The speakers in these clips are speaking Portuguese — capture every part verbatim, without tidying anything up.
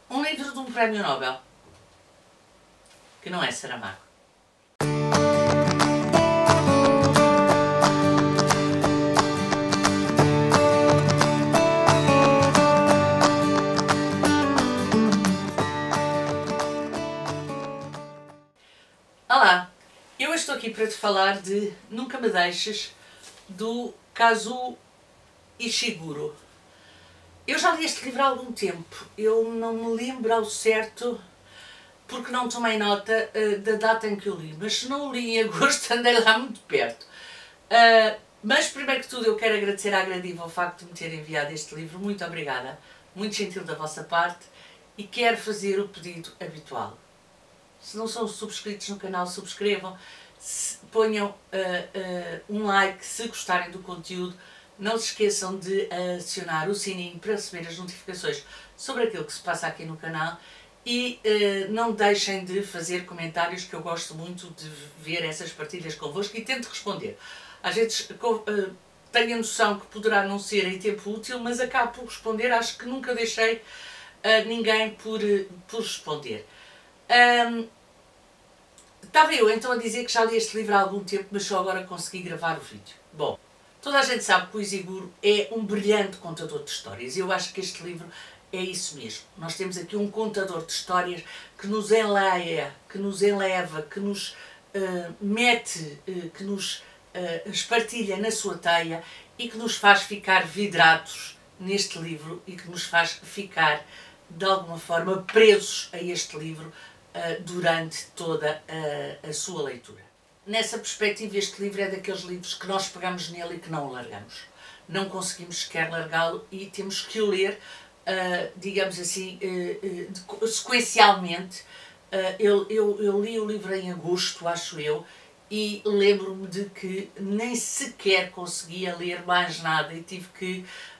Um livro de um prémio Nobel, que não é Saramago. Olá, eu estou aqui para te falar de Nunca Me Deixes, do Kazuo Ishiguro. Eu já li este livro há algum tempo, eu não me lembro ao certo porque não tomei nota uh, da data em que eu li, mas se não o li em agosto andei lá muito perto. Uh, mas primeiro que tudo eu quero agradecer à Gradiva o facto de me ter enviado este livro, muito obrigada, muito gentil da vossa parte, e quero fazer o pedido habitual. Se não são subscritos no canal, subscrevam, se, ponham uh, uh, um like se gostarem do conteúdo. Não se esqueçam de acionar o sininho para receber as notificações sobre aquilo que se passa aqui no canal e uh, não deixem de fazer comentários, que eu gosto muito de ver essas partilhas convosco e tento responder. Às vezes uh, tenho a noção que poderá não ser em tempo útil, mas acabo por responder. Acho que nunca deixei uh, ninguém por, uh, por responder. Um, estava eu então a dizer que já li este livro há algum tempo, mas só agora consegui gravar o vídeo. Bom, toda a gente sabe que o Ishiguro é um brilhante contador de histórias e eu acho que este livro é isso mesmo. Nós temos aqui um contador de histórias que nos enleia, que nos enleva, que nos uh, mete, uh, que nos uh, espartilha na sua teia e que nos faz ficar vidrados neste livro e que nos faz ficar de alguma forma presos a este livro uh, durante toda a, a sua leitura. Nessa perspectiva, este livro é daqueles livros que nós pegamos nele e que não o largamos. Não conseguimos sequer largá-lo e temos que o ler, uh, digamos assim, uh, uh, sequencialmente. Uh, eu, eu, eu li o livro em agosto, acho eu, e lembro-me de que nem sequer conseguia ler mais nada e tive que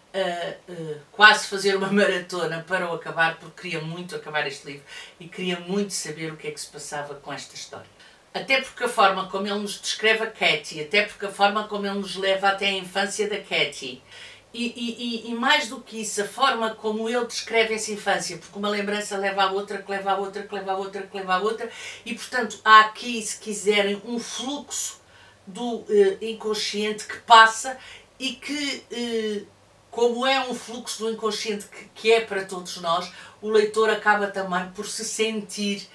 uh, uh, quase fazer uma maratona para o acabar, porque queria muito acabar este livro e queria muito saber o que é que se passava com esta história. Até porque a forma como ele nos descreve a Katie, até porque a forma como ele nos leva até a infância da Katie, e, e, e, e mais do que isso, a forma como ele descreve essa infância, porque uma lembrança leva a outra, que leva a outra, que leva a outra, que leva a outra, e portanto há aqui, se quiserem, um fluxo do uh, inconsciente que passa e que, uh, como é um fluxo do inconsciente que, que é para todos nós, o leitor acaba também por se sentir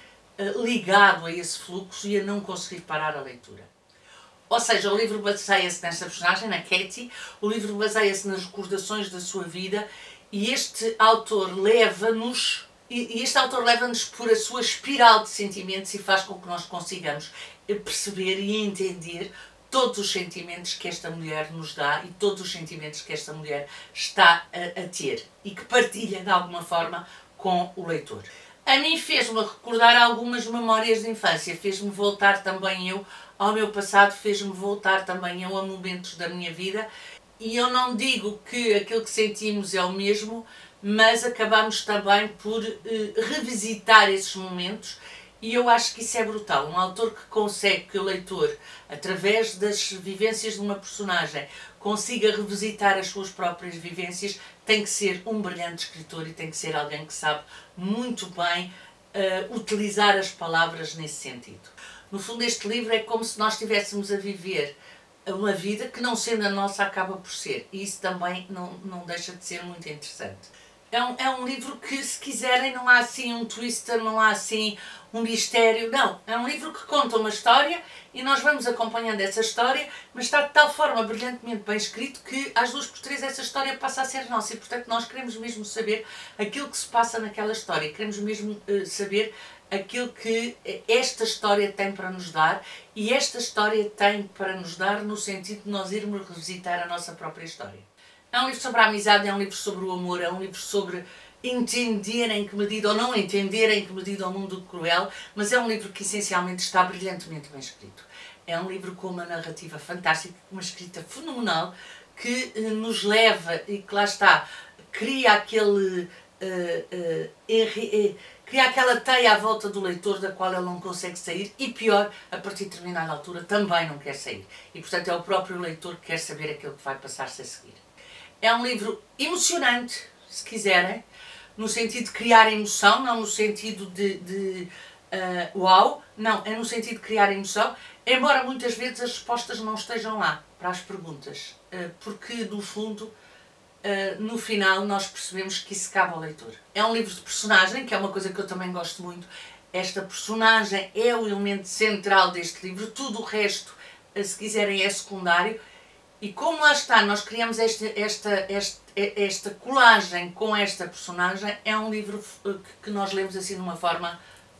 ligado a esse fluxo e a não conseguir parar a leitura. Ou seja, o livro baseia-se nesta personagem, na Katie, o livro baseia-se nas recordações da sua vida e este autor leva-nos, e este autor leva-nos por a sua espiral de sentimentos e faz com que nós consigamos perceber e entender todos os sentimentos que esta mulher nos dá e todos os sentimentos que esta mulher está a, a ter e que partilha de alguma forma com o leitor. A mim fez-me recordar algumas memórias de infância, fez-me voltar também eu ao meu passado, fez-me voltar também eu a momentos da minha vida e eu não digo que aquilo que sentimos é o mesmo, mas acabamos também por eh, revisitar esses momentos e eu acho que isso é brutal. Um autor que consegue que o leitor, através das vivências de uma personagem, consiga revisitar as suas próprias vivências, tem que ser um brilhante escritor e tem que ser alguém que sabe muito bem uh, utilizar as palavras nesse sentido. No fundo, este livro é como se nós estivéssemos a viver uma vida que, não sendo a nossa, acaba por ser. E isso também não, não deixa de ser muito interessante. É um, é um livro que, se quiserem, não há assim um twister, não há assim um mistério, não. É um livro que conta uma história e nós vamos acompanhando essa história, mas está de tal forma brilhantemente bem escrito que às duas por três essa história passa a ser nossa e, portanto, nós queremos mesmo saber aquilo que se passa naquela história, queremos mesmo uh, saber aquilo que esta história tem para nos dar e esta história tem para nos dar no sentido de nós irmos revisitar a nossa própria história. É um livro sobre a amizade, é um livro sobre o amor, é um livro sobre entender em que medida ou não entender em que medida o mundo cruel, mas é um livro que essencialmente está brilhantemente bem escrito. É um livro com uma narrativa fantástica, uma escrita fenomenal, que uh, nos leva e que lá está, cria aquele... Uh, uh, uh, cria aquela teia à volta do leitor da qual ele não consegue sair e, pior, a partir de determinada altura também não quer sair. E, portanto, é o próprio leitor que quer saber aquilo que vai passar-se a seguir. É um livro emocionante, se quiserem, no sentido de criar emoção, não no sentido de, de uh, uau, não, é no sentido de criar emoção, embora muitas vezes as respostas não estejam lá para as perguntas, uh, porque no fundo, uh, no final, nós percebemos que isso cabe ao leitor. É um livro de personagem, que é uma coisa que eu também gosto muito. Esta personagem é o elemento central deste livro, tudo o resto, uh, se quiserem, é secundário. E como lá está, nós criamos esta, esta, esta, esta colagem com esta personagem, é um livro que nós lemos assim de uma forma...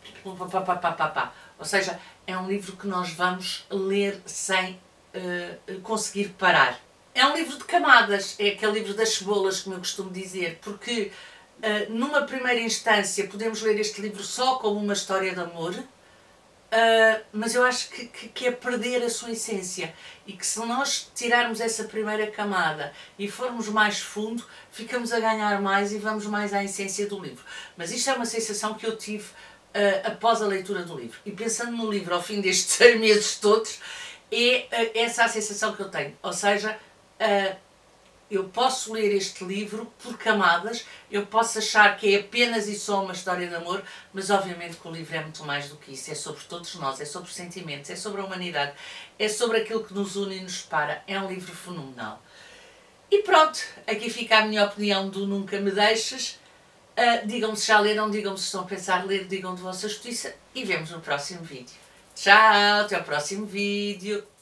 Ou seja, é um livro que nós vamos ler sem uh, conseguir parar. É um livro de camadas, é aquele livro das cebolas, como eu costumo dizer, porque uh, numa primeira instância podemos ler este livro só como uma história de amor, Uh, mas eu acho que, que, que é perder a sua essência e que se nós tirarmos essa primeira camada e formos mais fundo, ficamos a ganhar mais e vamos mais à essência do livro. Mas isto é uma sensação que eu tive uh, após a leitura do livro. E pensando no livro ao fim destes seis meses todos, é uh, essa a sensação que eu tenho. Ou seja, uh, eu posso ler este livro por camadas, eu posso achar que é apenas e só uma história de amor, mas obviamente que o livro é muito mais do que isso, é sobre todos nós, é sobre sentimentos, é sobre a humanidade, é sobre aquilo que nos une e nos separa, é um livro fenomenal. E pronto, aqui fica a minha opinião do Nunca Me Deixes. Uh, digam-me se já leram, digam-me se estão a pensar ler, digam de vossa justiça e vemos no próximo vídeo. Tchau, até ao próximo vídeo.